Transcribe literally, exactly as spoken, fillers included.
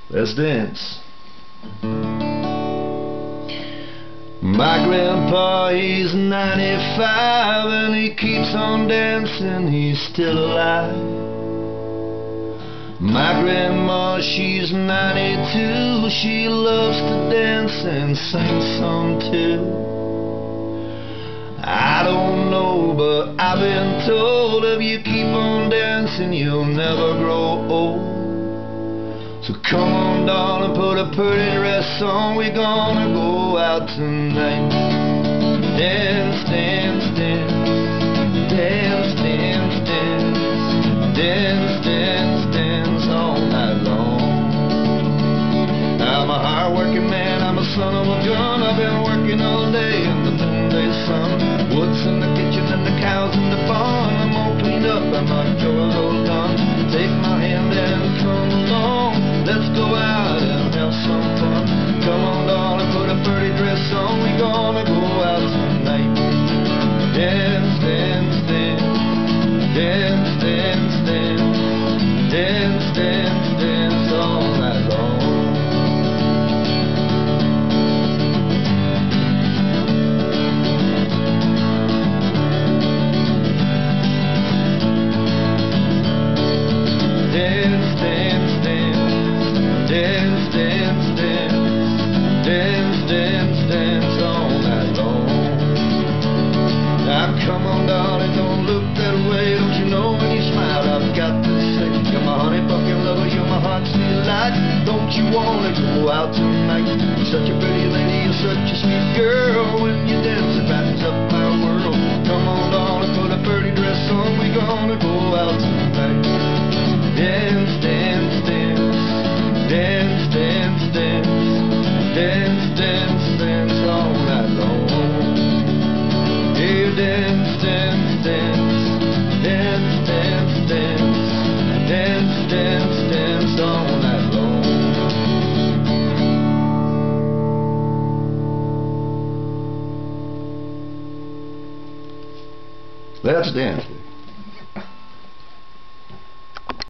Let's dance. My grandpa, he's ninety-five and he keeps on dancing, he's still alive. My grandma, she's ninety-two, she loves to dance and sing some too. I don't know, but I've been told if you keep on dancing, you'll never grow old. So come on, darling, put a pretty dress on, we're gonna go out tonight. Dance, dance, dance, dance, dance, dance, dance, dance, dance all night long. I'm a hard-working man, I'm a son of a gun, I've been working all day in the noonday sun. Woods in the kitchen and the cows in the barn, I'm all cleaned up and my chores all done. Take my hand and come along, let's go out and have some fun. Come on, darling, put a pretty dress on, we gonna go out tonight. Dance, dance, dance, dance, dance, dance, dance, dance, dance all night long. Dance, dance, dance, dance, dance, dance, dance, dance, dance all night long. Now come on, darling, don't look that way. Don't you know when you smile, I've got to say, you're my honey bucket lover, you're my heart's delight. Don't you wanna go out tonight? You're such a pretty lady, you're such a sweet girl. When you dance, it brightens up my world. Come on, darling, put a pretty dress on, we're gonna go out tonight. Dance, dance, dance, dance, dance, dance, dance, dance, dance all night long. Yeah, dance, dance, dance, dance, dance, dance, dance, dance, dance all night long. Let's dance.